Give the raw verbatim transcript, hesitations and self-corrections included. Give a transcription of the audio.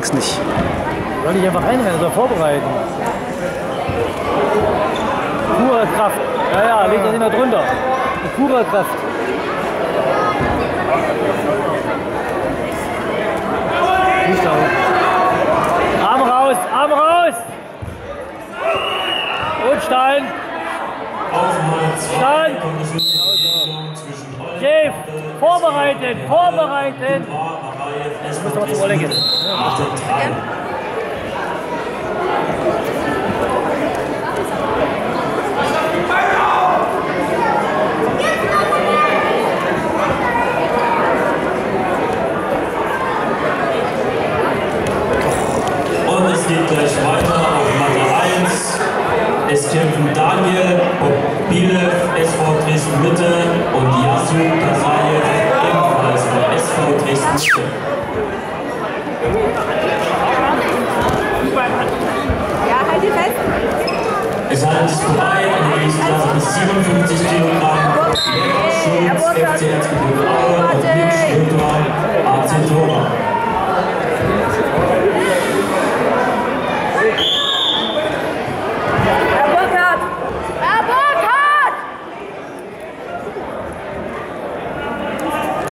mag's nicht. Soll ich einfach reinrennen oder vorbereiten? Pure Kraft. Ja, ja, leg das immer drunter. Die pure Kraft. Nicht da. Arm raus, Arm raus! Und Stein! Stein! Chef, vorbereiten, vorbereiten! Ich muss doch mal zur Rolle gehen. Und es geht gleich weiter auf Matte eins. Es kämpfen Daniel Bilev, S V Dresden Mitte und Yasu Kasayev, ebenfalls von S V Dresden Mitte.